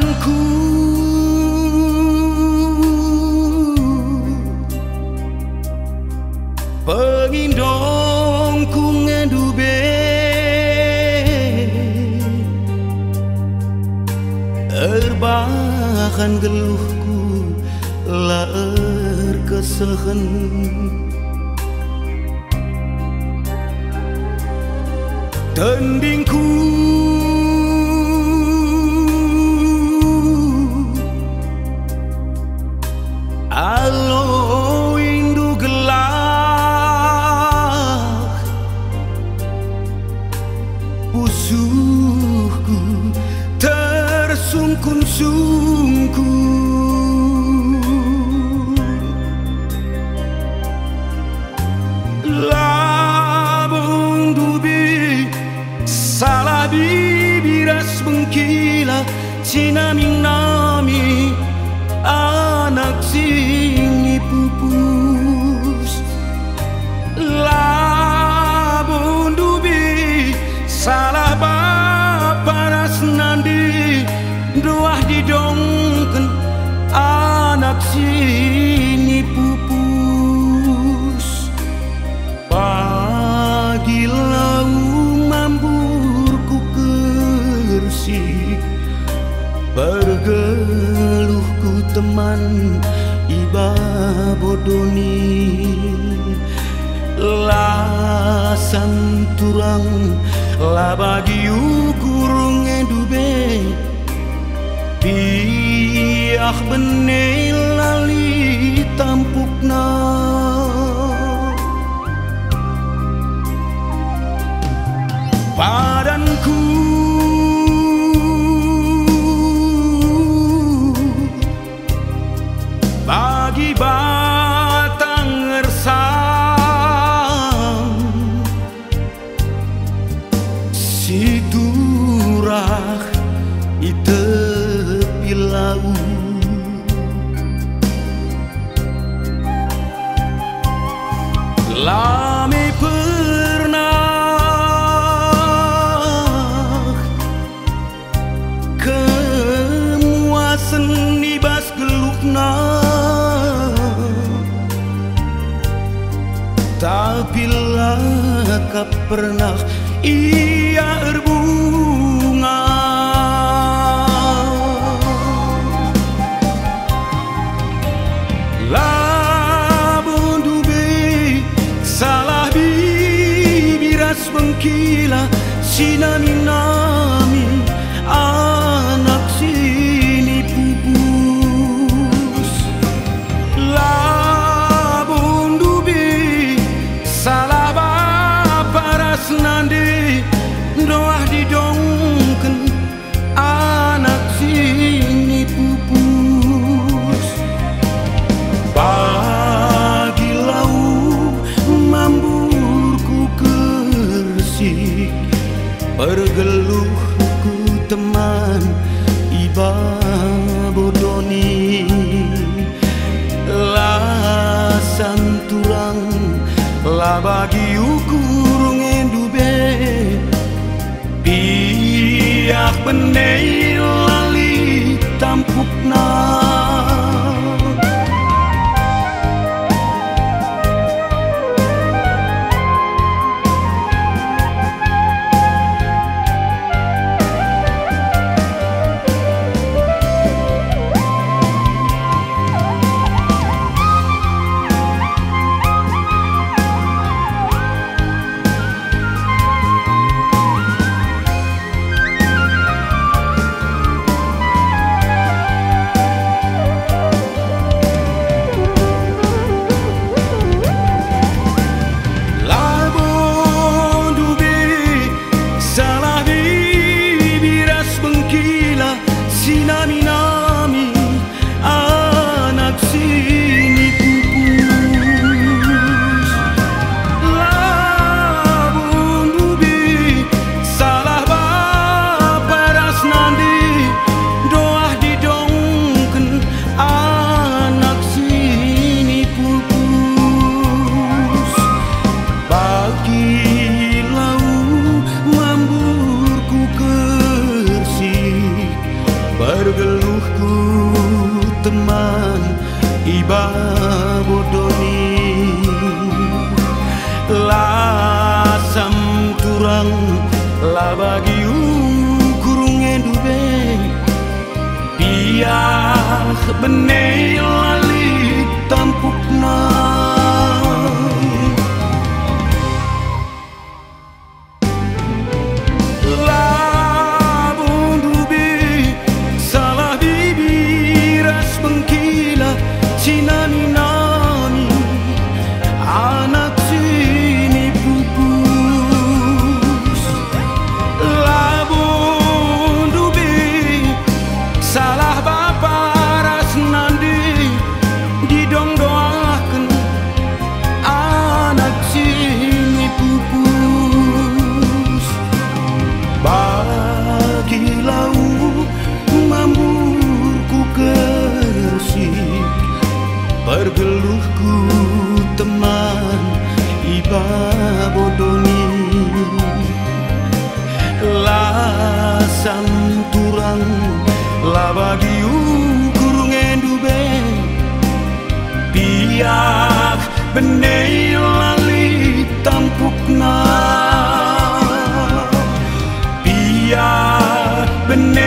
Padanku pengindongku ngedube erbahan geluhku laer kesehen tendingku alo indu gelap pusuhku tersungkun-sungkun labung dubi salah bibiras bengkila sinami-nami anak sing pupus labun dubi salah baparas nandi doah didongken anak sing pupus pagi lau mamburku kersik bergeluhku teman iba bodoni lasan turang la bagi ukur ngedube piah bene lali tampukna padanku bagi batang ngersam si turah itepi lau lami pernah kemuasan nibas gelukna tapi lakap pernah ia berbunga labun dubi salah bibiras bengkila sinami-nami anak sini pupus labun dubi salah baparas nandi doah didongken anak sini pupus pagi lau mamburku kersik bergeluhku teman iba bodoni lasan turang la bagi ukur ngedube biak benei lali tampukna sinami-nami anak sini pupus labun dubi salah baparas nandi doah didongken anak sini pupus bagi lau mamburku kersik bergelut Pergeluhku teman iba bodoni lasam turang la bagi kurung endube biar benei lali tampukna Nani anak sini pupus labun dubi salah bapa ras nandi didong doakan anak sini pupus bagi lau mambuku kersih. Pergeluhku teman iba bodoni lasam turang la bagi kurung endube biak benei lali tampukna biak benei